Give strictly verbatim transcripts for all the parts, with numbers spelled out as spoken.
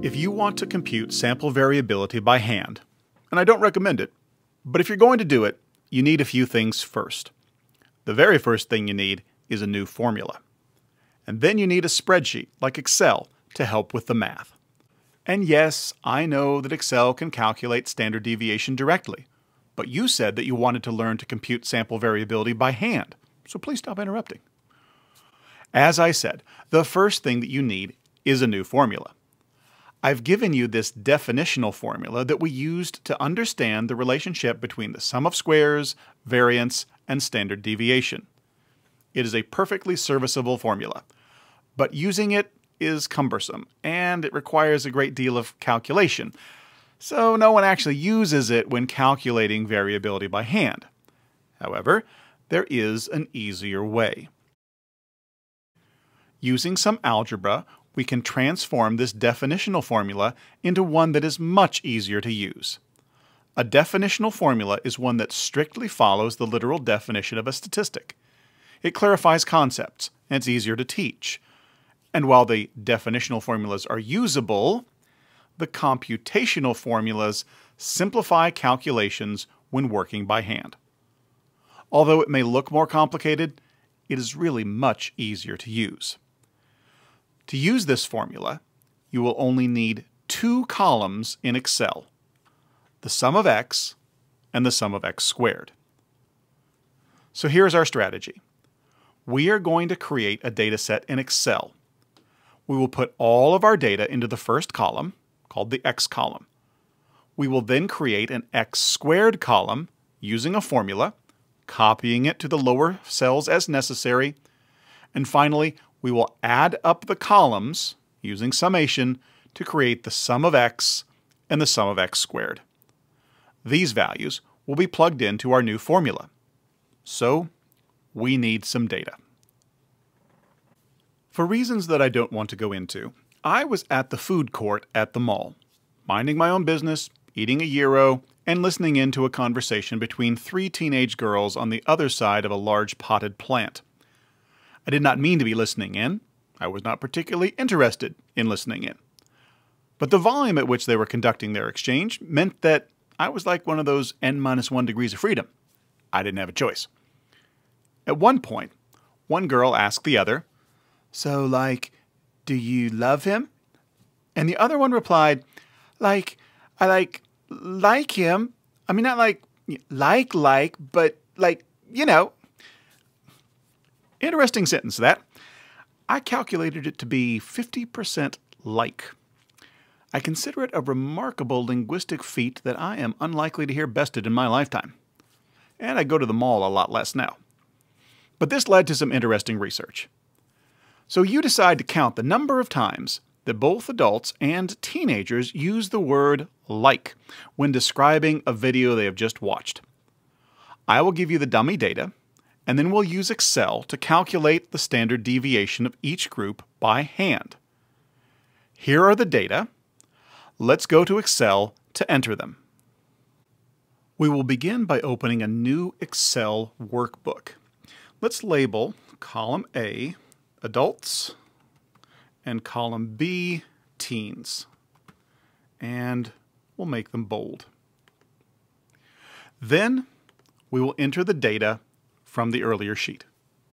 If you want to compute sample variability by hand, and I don't recommend it, but if you're going to do it, you need a few things first. The very first thing you need is a new formula. And then you need a spreadsheet, like Excel, to help with the math. And yes, I know that Excel can calculate standard deviation directly, but you said that you wanted to learn to compute sample variability by hand, so please stop interrupting. As I said, the first thing that you need is a new formula. I've given you this definitional formula that we used to understand the relationship between the sum of squares, variance, and standard deviation. It is a perfectly serviceable formula, but using it is cumbersome, and it requires a great deal of calculation, so no one actually uses it when calculating variability by hand. However, there is an easier way. Using some algebra, we can transform this definitional formula into one that is much easier to use. A definitional formula is one that strictly follows the literal definition of a statistic. It clarifies concepts, and it's easier to teach. And while the definitional formulas are usable, the computational formulas simplify calculations when working by hand. Although it may look more complicated, it is really much easier to use. To use this formula, you will only need two columns in Excel, the sum of x and the sum of x squared. So here's our strategy. We are going to create a data set in Excel. We will put all of our data into the first column, called the x column. We will then create an x squared column using a formula, copying it to the lower cells as necessary, and finally, we will add up the columns using summation to create the sum of x and the sum of x squared. These values will be plugged into our new formula. So, we need some data. For reasons that I don't want to go into, I was at the food court at the mall, minding my own business, eating a gyro, and listening in to a conversation between three teenage girls on the other side of a large potted plant. I did not mean to be listening in. I was not particularly interested in listening in. But the volume at which they were conducting their exchange meant that I was like one of those n minus one degrees of freedom. I didn't have a choice. At one point, one girl asked the other, "So, like, do you love him?" And the other one replied, like, I like, like him. I mean, not like, like, like, but like, you know. Interesting sentence, that. I calculated it to be fifty percent like. I consider it a remarkable linguistic feat that I am unlikely to hear bested in my lifetime. And I go to the mall a lot less now. But this led to some interesting research. So you decide to count the number of times that both adults and teenagers use the word like when describing a video they have just watched. I will give you the dummy data, and then we'll use Excel to calculate the standard deviation of each group by hand. Here are the data. Let's go to Excel to enter them. We will begin by opening a new Excel workbook. Let's label column A, adults, and column B, teens. And we'll make them bold. Then we will enter the data from the earlier sheet.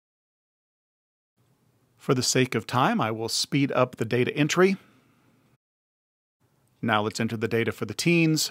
For the sake of time, I will speed up the data entry. Now let's enter the data for the teens.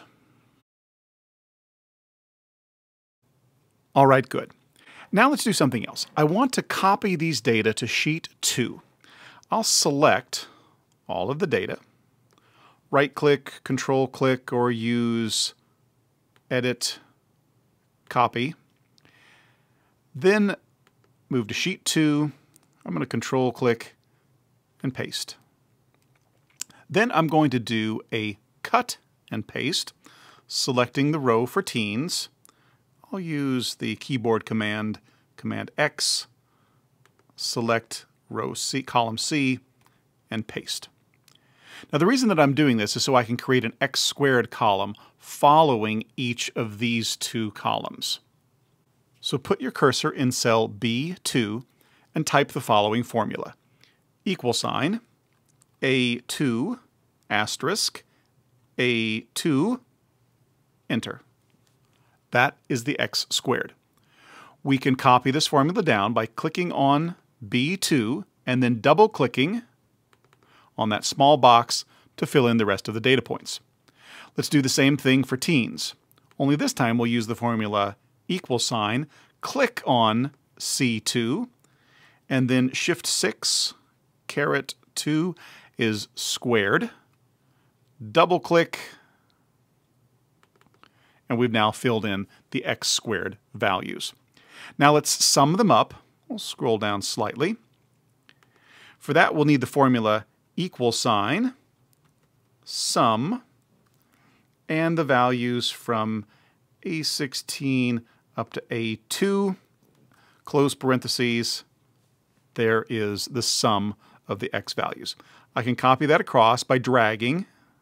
All right, good. Now let's do something else. I want to copy these data to sheet two. I'll select all of the data, right-click, control-click, or use Edit, Copy. Then move to sheet two. I'm going to control click and paste. Then I'm going to do a cut and paste, selecting the row for teens. I'll use the keyboard command, Command X, select row C, column C, and paste. Now the reason that I'm doing this is so I can create an x squared column following each of these two columns. So put your cursor in cell B two and type the following formula. Equal sign, A two asterisk A two, enter. That is the x squared. We can copy this formula down by clicking on B two and then double-clicking on that small box to fill in the rest of the data points. Let's do the same thing for teens. Only this time we'll use the formula equal sign, click on C two, and then shift six, caret two is squared. Double-click, and we've now filled in the x squared values. Now let's sum them up. We'll scroll down slightly. For that, we'll need the formula equal sign, sum, and the values from A sixteen up to A two, close parentheses. There is the sum of the x values. I can copy that across by dragging,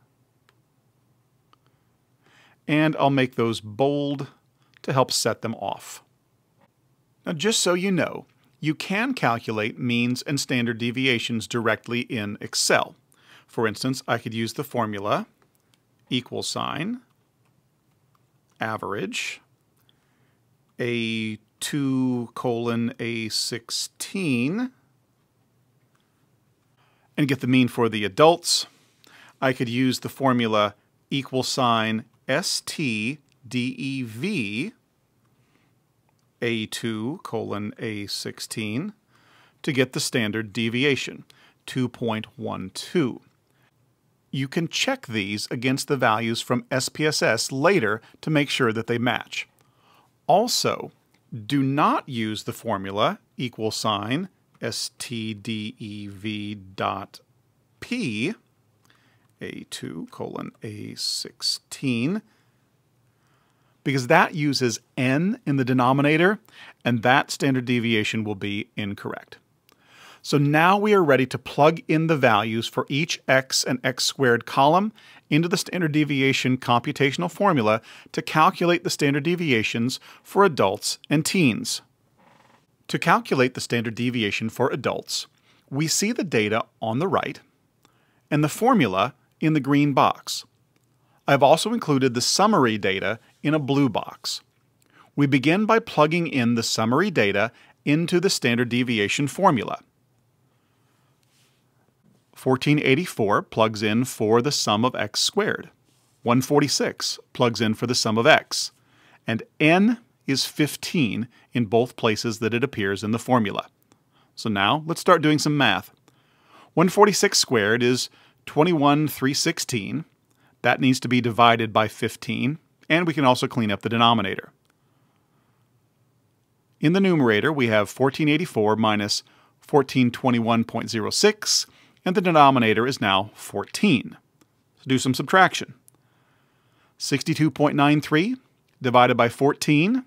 and I'll make those bold to help set them off. Now, just so you know, you can calculate means and standard deviations directly in Excel. For instance, I could use the formula equal sign, average, A two colon A sixteen, and get the mean for the adults. I could use the formula equal sign S T D E V, A two colon A sixteen, to get the standard deviation, two point one two. You can check these against the values from S P S S later to make sure that they match. Also, do not use the formula equal sign S T D E V dot P, A two colon A sixteen, because that uses n in the denominator, and that standard deviation will be incorrect. So now we are ready to plug in the values for each x and x squared column into the standard deviation computational formula to calculate the standard deviations for adults and teens. To calculate the standard deviation for adults, we see the data on the right and the formula in the green box. I've also included the summary data in a blue box. We begin by plugging in the summary data into the standard deviation formula. fourteen eighty-four plugs in for the sum of x squared. one forty-six plugs in for the sum of x. And n is fifteen in both places that it appears in the formula. So now let's start doing some math. one forty-six squared is twenty-one thousand three hundred sixteen. That needs to be divided by fifteen, and we can also clean up the denominator. In the numerator, we have fourteen eighty-four minus fourteen twenty-one point zero six, and the denominator is now fourteen. Let's do some subtraction. sixty-two point nine three divided by fourteen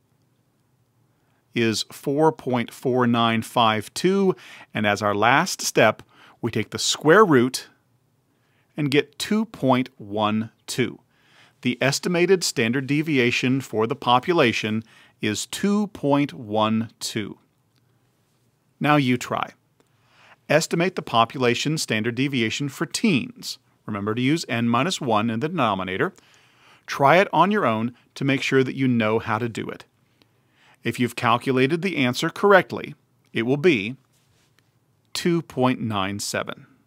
is four point four nine five two, and as our last step, we take the square root and get two point one two. The estimated standard deviation for the population is two point one two. Now you try. Estimate the population standard deviation for teens. Remember to use n minus one in the denominator. Try it on your own to make sure that you know how to do it. If you've calculated the answer correctly, it will be two point nine seven.